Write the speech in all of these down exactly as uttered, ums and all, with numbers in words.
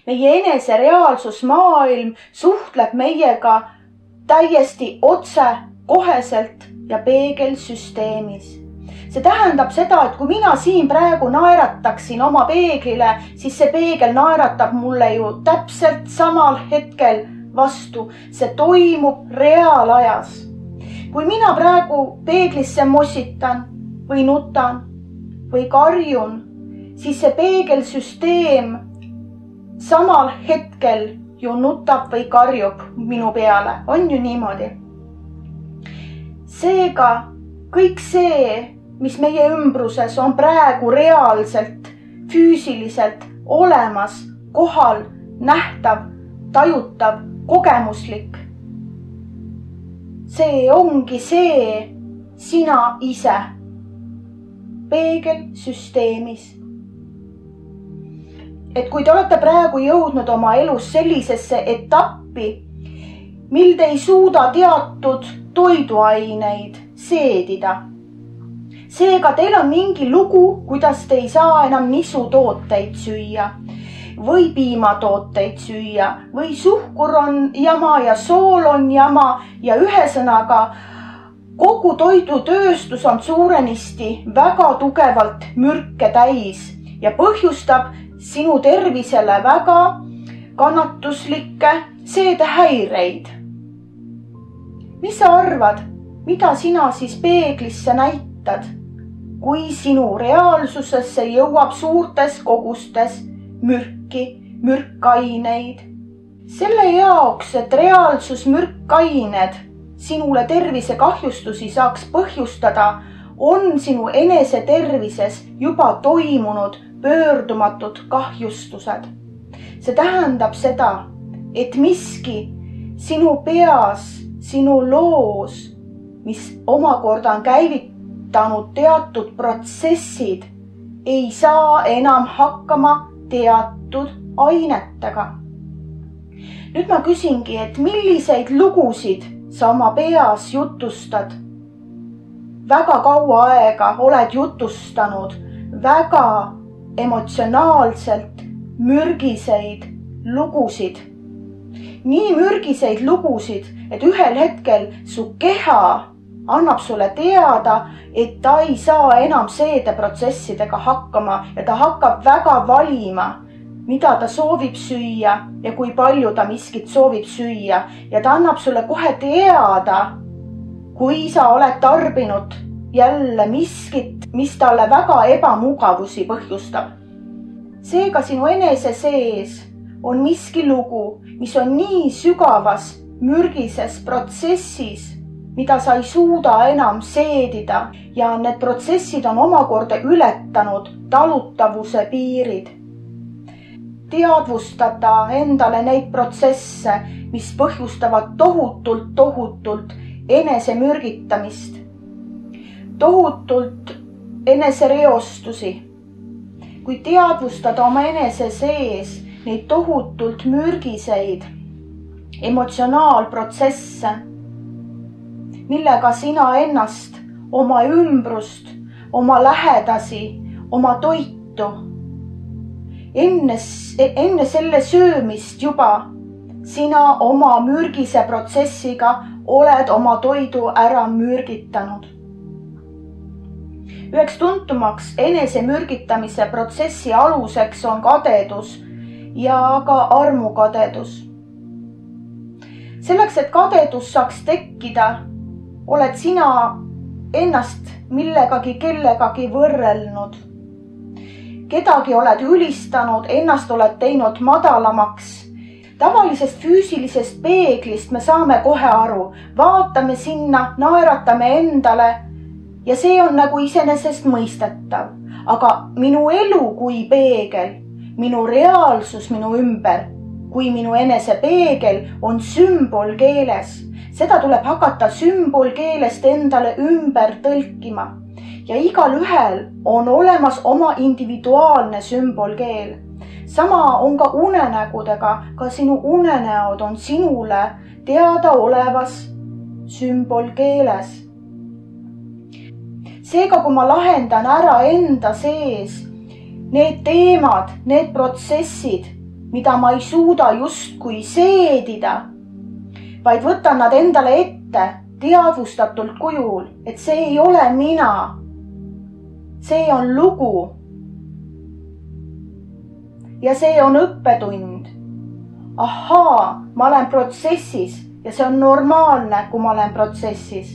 meie enese reaalsusmaailm suhtleb meiega täiesti otse, koheselt ja peegelsüsteemis. See tähendab seda, et kui mina siin praegu naerataksin oma peeglile, siis see peegel naeratab mulle ju täpselt samal hetkel vastu. See toimub reaalajas. Kui mina praegu peeglisse mossitan või nutan või karjun, siis see peegelsüsteem samal hetkel ju nutab või karjub minu peale. On ju niimoodi? Seega kõik see, mis meie ümbruses on praegu reaalselt, füüsiliselt olemas, kohal, nähtav, tajutav, kogemuslik. See ongi see sina ise peegelsüsteemis. Et kui te olete praegu jõudnud oma elus sellisesse etappi, mil te ei suuda teatud toiduaineid seedida. Seega teil on mingi lugu, kuidas te ei saa enam nisutooteid süüa või piimatooteid süüa või suhkur on jama ja sool on jama ja ühesõnaga kogu toidutööstus on suurenisti väga tugevalt mürke täis ja põhjustab sinu tervisele väga kannatuslikke seedehäireid. Mis sa arvad, mida sina siis peeglisse näitad, kui sinu reaalsusesse jõuab suurtes kogustes mürki, mürkaineid? Selle jaoks, et reaalsus mürkained sinule tervisekahjustusi saaks põhjustada, on sinu enese tervises juba toimunud pöördumatud kahjustused. See tähendab seda, et miski sinu peas, sinu loos, mis omakorda on käivitanud teatud protsessid, ei saa enam hakkama teatud ainetega. Nüüd ma küsingi, et milliseid lugusid sa oma peas jutustad? Väga kaua aega oled jutustanud väga emotsionaalselt mürgiseid lugusid. Nii mürgiseid lugusid, et ühel hetkel su keha annab sulle teada, et ta ei saa enam seedeprotsessidega hakkama ja ta hakkab väga valima, mida ta soovib süüa ja kui palju ta miskit soovib süüa. Ja ta annab sulle kohe teada, kui sa oled tarbinud jälle miskit, mis talle väga ebamugavusi põhjustab. Seega sinu enese sees on miski lugu, mis on nii sügavas mürgises protsessis, mida sa ei suuda enam seedida ja need protsessid on omakorda ületanud talutavuse piirid. Teadvustada endale neid protsesse, mis põhjustavad tohutult, tohutult enesemürgitamist, tohutult enesereostusi. Kui teadvustada oma enese sees neid tohutult mürgiseid emotsionaalprotsesse, millega sina ennast, oma ümbrust, oma lähedasi, oma toitu, enne, enne selle söömist juba sina oma mürgise protsessiga oled oma toidu ära mürgitanud. Üheks tuntumaks enesemürgitamise protsessi aluseks on kadedus ja ka armukadedus. Selleks, et kadedus saaks tekkida, oled sina ennast millegagi kellegagi võrrelnud. Kedagi oled ülistanud, ennast oled teinud madalamaks. Tavalisest füüsilisest peeglist me saame kohe aru, vaatame sinna, naeratame endale ja see on nagu iseenesest mõistetav. Aga minu elu kui peegel, minu reaalsus minu ümber, kui minu enese peegel on sümbolkeeles. Seda tuleb hakata sümbolkeelest endale ümber tõlkima. Ja igal ühel on olemas oma individuaalne sümbolkeel. Sama on ka unenägudega, ka sinu unenäod on sinule teada olevas sümbolkeeles. Seega, kui ma lahendan ära enda sees need teemad, need protsessid, mida ma ei suuda justkui seedida, vaid võtan nad endale ette teadvustatult kujul, et see ei ole mina. See on lugu. Ja see on õppetund. Ahaa, ma olen protsessis ja see on normaalne, kui ma olen protsessis.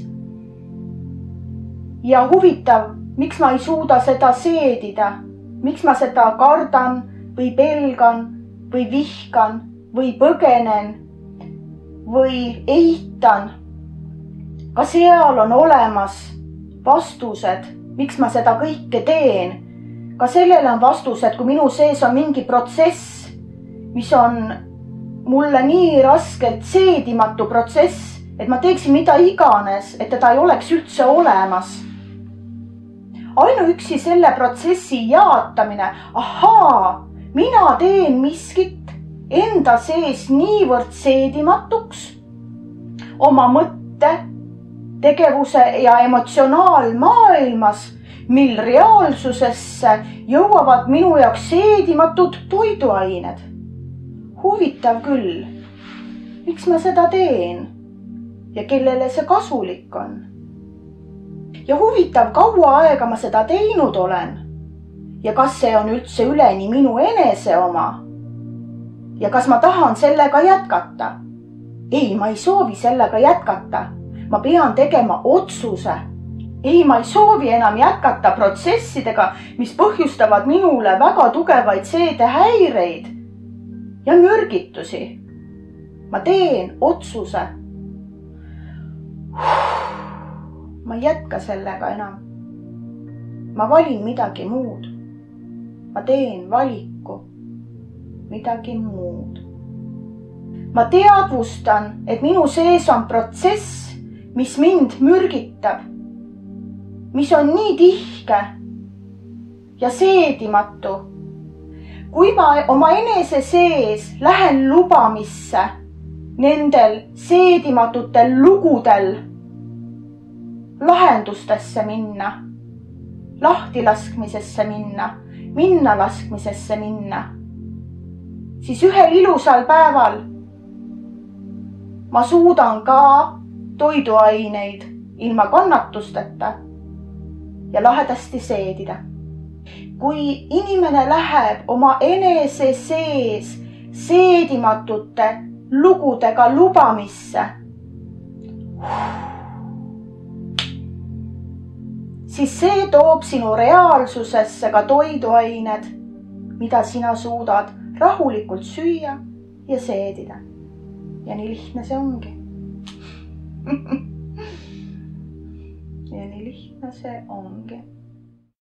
Ja huvitav, miks ma ei suuda seda seedida, miks ma seda kardan või pelgan või vihkan või põgenen või eitan. Ka seal on olemas vastused, miks ma seda kõike teen. Ka sellele on vastused, kui minu sees on mingi protsess, mis on mulle nii raskelt seedimatu protsess, et ma teeksin mida iganes, et teda ei oleks üldse olemas. Ainuüksi selle protsessi jaatamine, ahaa, mina teen miskit enda sees niivõrd seedimatuks oma mõtte, tegevuse ja emotsionaalmaailmas, mil reaalsusesse jõuavad minu jaoks seedimatud toiduained. Huvitav küll, miks ma seda teen ja kellele see kasulik on. Ja huvitav, kaua aega ma seda teinud olen ja kas see on üldse üleni minu enese oma ja kas ma tahan sellega jätkata. Ei, ma ei soovi sellega jätkata. Ma pean tegema otsuse. Ei, ma ei soovi enam jätkata protsessidega, mis põhjustavad minule väga tugevaid seedehäireid ja mürgitusi. Ma teen otsuse. Ma ei jätka sellega enam. Ma valin midagi muud. Ma teen valiku midagi muud. Ma teadvustan, et minu sees on protsess, mis mind mürgitab, mis on nii tihke ja seedimatu. Kui ma oma enese sees lähen lubamisse nendel seedimatutel lugudel lahendustesse minna, lahtilaskmisesse minna, minna laskmisesse minna, siis ühel ilusal päeval ma suudan ka toiduaineid ilma kannatusteta ja lahedasti seedida. Kui inimene läheb oma enese sees seedimatute lugudega lubamisse, siis see toob sinu reaalsusesse ka toiduained, mida sina suudad rahulikult süüa ja seedida. Ja nii lihtne see ongi. Ja nii lihtne see ongi.